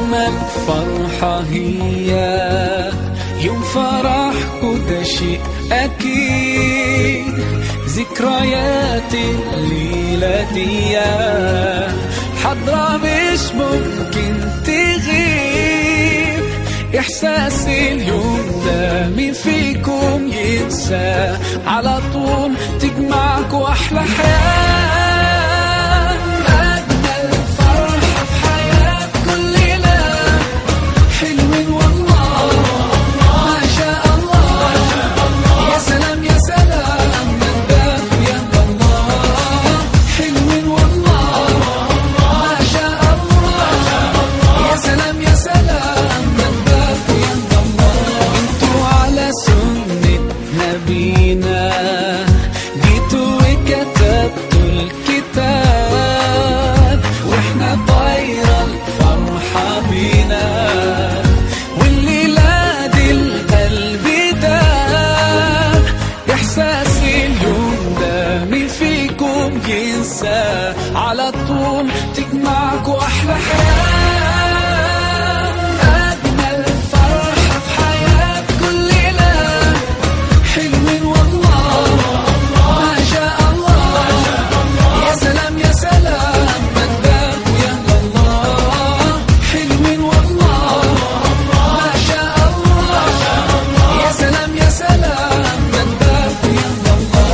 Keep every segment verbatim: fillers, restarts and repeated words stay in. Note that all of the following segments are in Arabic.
أجمل فرحة هي يوم فرحكوا، ده شيء أكيد. ذكريات الليلة دي حضرة مش ممكن تغيب. إحساس اليوم ده مين فيكم ينسى؟ على طول تجمعكوا أحلى حياة. أجمل فرحة في حياة كل ليلة، حلوين والله ما شاء الله. يا سلام يا سلام من باب يا الله، حلوين والله ما شاء الله. يا سلام يا سلام من باب يا الله. انتوا على سنة نبينا جيتوا وكتبتوا الكتاب، واحنا طايرة الفرحة بينا. والليلة دي القلب داب. إحساس اليوم ده مين فيكم ينسى؟ على طول تجمعكوا أحلى حياة. أجمل فرحة في حياة كل ليلة، حلوين والله ما شاء الله. يا سلام يا سلام من باب يا الله، حلوين والله ما شاء الله. يا سلام يا سلام من باب يا الله.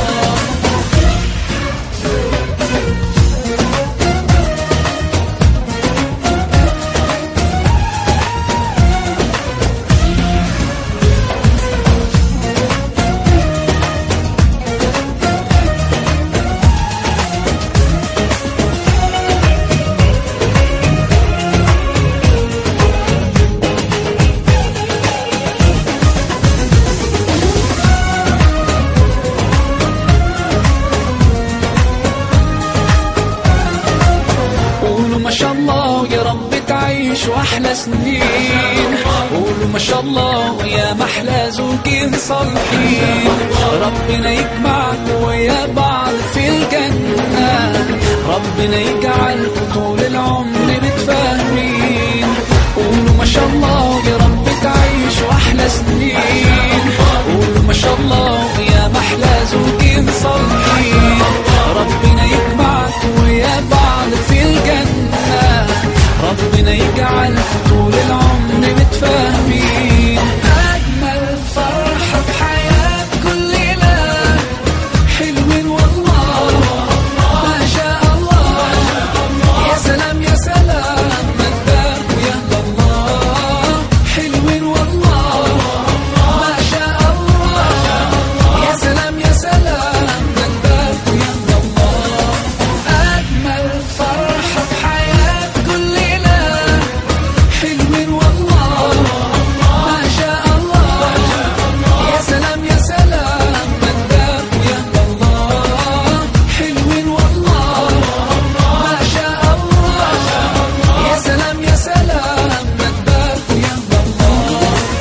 قولوا ما شاء الله يا رب تعيشوا أحلى سنين. قولوا ما شاء الله يا محلى زوجين صالحين. ربنا يجمعكم ويا بعض في الجنة، ربنا يجعلكم طول العمر متفاهمين. قولوا ما شاء الله يا رب تعيشوا أحلى سنين. قولوا ما شاء الله يا محلى زوجين صالحين. ربنا يجمعكم ويا بعض في الجنة، ربنا يجعلكم طول العمر متفاهمين. أجمل فرحة في حياة كل ليلة، حلوين والله ما شاء الله. يا سلام يا سلام من باب يا الله، حلوين والله ما شاء الله. يا سلام يا سلام من باب يا الله. أجمل فرحة في حياة كل ليلة، حلوين والله ما شاء الله. يا سلام يا سلام من باب يا الله، حلوين والله ما شاء الله. يا سلام يا سلام من باب يا الله.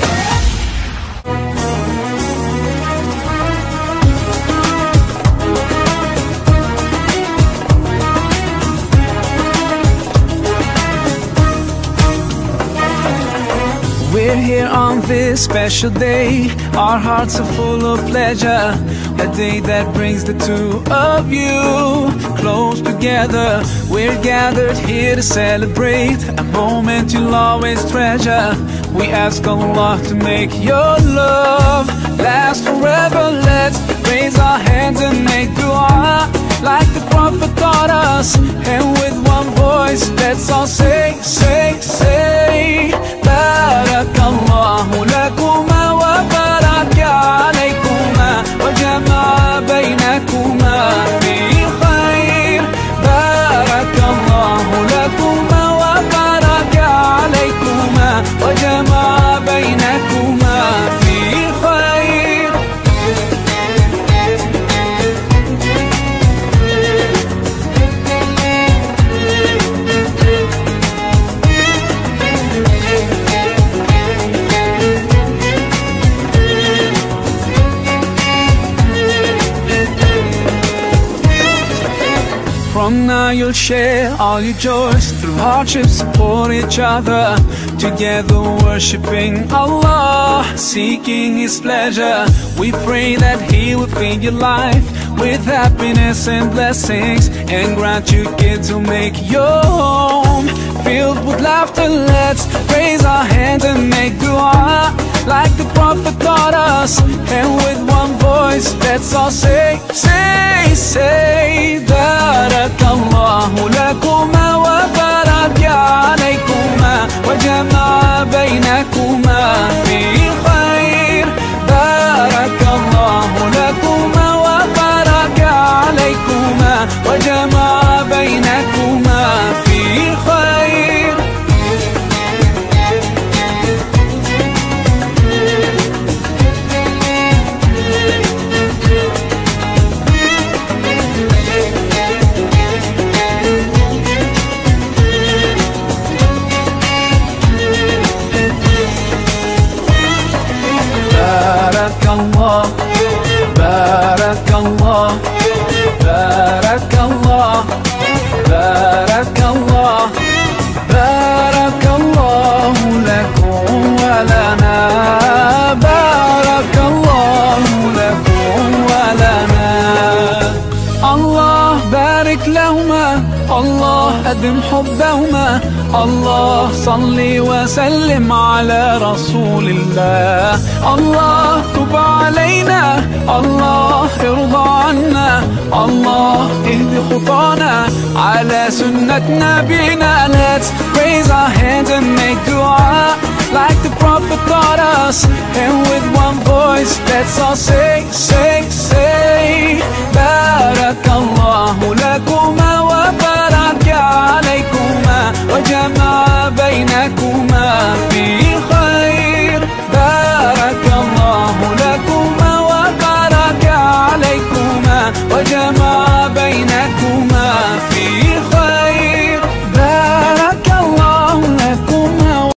We're here on this special day. Our hearts are full of pleasure. A day that brings the two of you close together. We're gathered here to celebrate a moment you'll always treasure. We ask Allah to make your love last forever. Let's raise our hands and make dua like the Prophet taught us. And with one voice, let's all say, say, say, Barakallahu lakuma wa baraka alaykuma wa jama'a baynakuma fi khair. Barakallahu lakuma wa baraka alaykuma wa jama'a baynakuma fi khair. From now you'll share all your joys, through hardship support each other, together worshiping Allah, seeking His pleasure. We pray that He will fill your life with happiness and blessings, and grant you kids who make your home filled with laughter. Let's raise our hands and make dua like the Prophet taught us, and with one voice let's all say, say, say, Barakallahu lakuma wa baraka alaykuma wa jama'a baynakuma fi khair. Barakallahu lakuma wa baraka alaykuma wa jama'a baynakuma fi khair. Barakallah, Barakallah, Barakallah, Barakallah, Barakallahu lakum wa lana, Barakallahu lakum wa lana. Allah barik lahuma, Allah adim hubbahuma, Allah salli wa sallim ala rasulillah. Allah tub alayna, Allah irda anna, Allah ihdi khutana ala sunnat nabina. Let's raise our hands and make dua like the Prophet taught us, and with one voice let's all say, say